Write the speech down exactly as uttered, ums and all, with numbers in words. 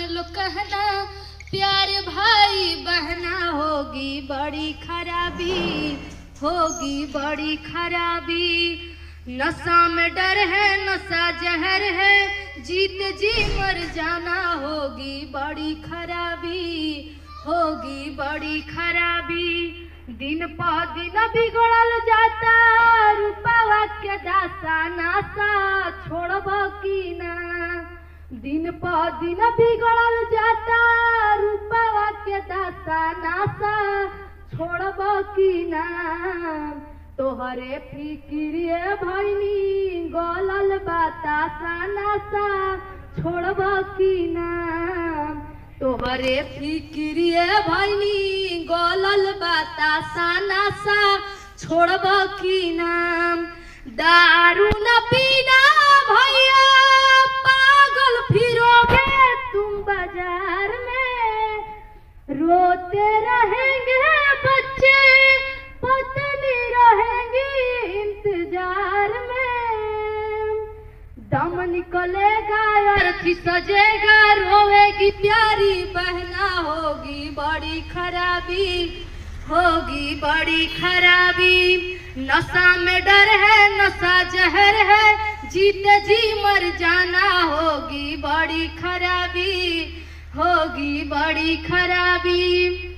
लो कहना, प्यार भाई बहना होगी बड़ी खराबी, होगी बड़ी खराबी। नशा में डर है, नशा जहर है, जीत जी मर जाना होगी बड़ी खराबी, होगी बड़ी खराबी। दिन प दिन बिगड़ल जाता, रूपवा के दासा नासा छोड़ब की ना। दिन प दिन बिगड़ल जाता, रूपवा के दासा नासा छोड़ब की ना। तोहरे फिक्रिए भइनी गलल बतासा नासा छोड़ब की ना। तोहरे फिक्रिए भइनी गलल बतासा नासा छोड़ब की ना। दारू न पीना भैया पागल फिरोगे तुम बाजार में, रोते रहेंगे बच्चे पत्नी रहेंगी इंतजार में। दम निकलेगा अर्थी सजेगा, रोएगी प्यारी बहना होगी बड़ी खराबी, होगी बड़ी खराबी। नशा में डर है, नशा जहर है, जीते जी मर जाना होगी बड़ी खराबी, होगी बड़ी खराबी।